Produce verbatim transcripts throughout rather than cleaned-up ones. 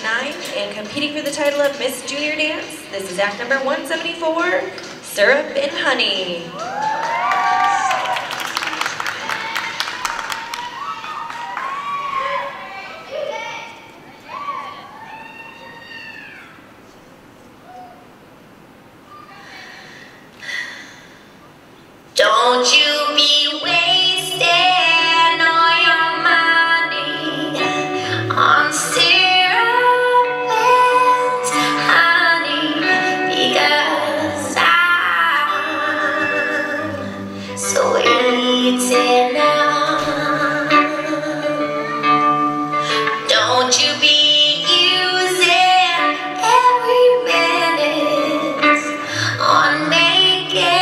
nine and competing for the title of Miss Junior Dance. This is act number one seventy-four, Syrup and Honey. Don't you be wasting all your money on syrup and honey, because I'm sweet enough. Don't you be using every minute on making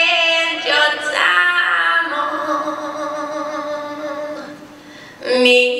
me.